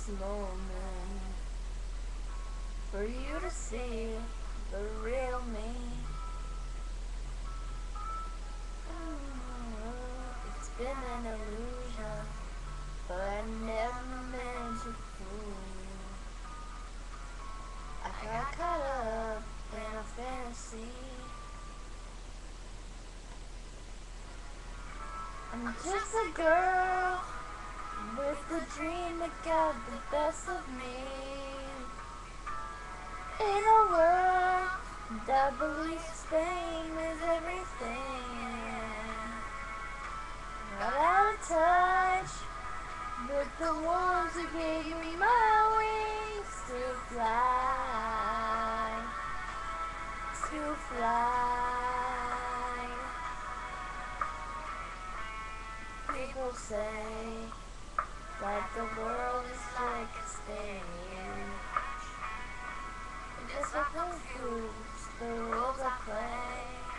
this moment for you to see the real me. It's been an illusion, but I never meant to fool you. I got caught up in a fantasy. I'm just a girl with a dream that got the best of me. In a world that believes fame is everything, got out of touch with the ones who gave me my wings to fly, to fly. People say that the world is like a stage, just like confused the rules I play.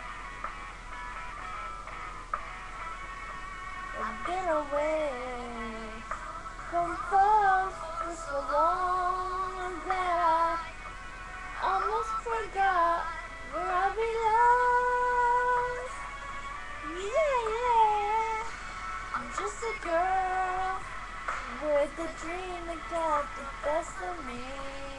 I've been away from folks for so long that I almost forgot where I belong. Yeah, I'm just a girl with a dream that got the best of me.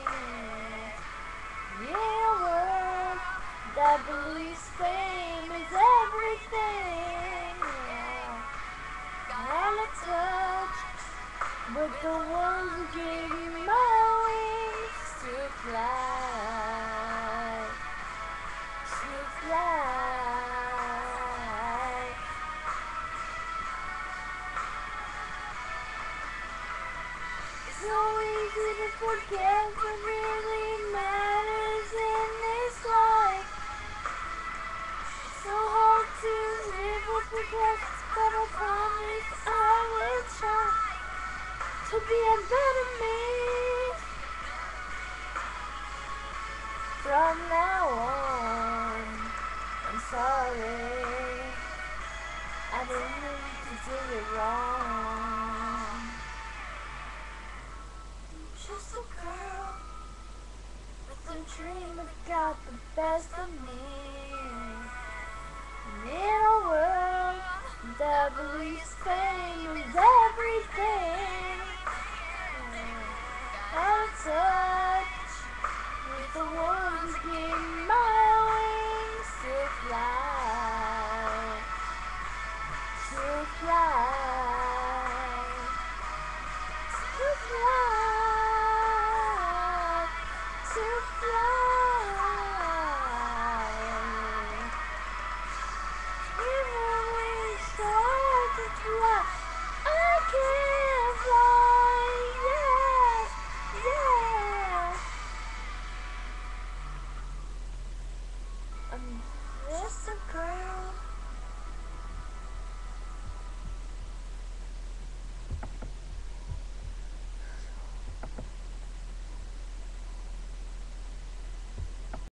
Yeah, a world that believes fame is everything. Yeah. Out of touch with the ones who gave me my wings to fly, to fly. It's so easy to forget what really matters in this life. It's so hard to live with regrets, but I promise I will try to be a better me. From now on, I'm sorry, I didn't mean to do it wrong. I'm just a girl with a dream that got the best of me. In a world that believes fame is everything, out of touch with the ones who give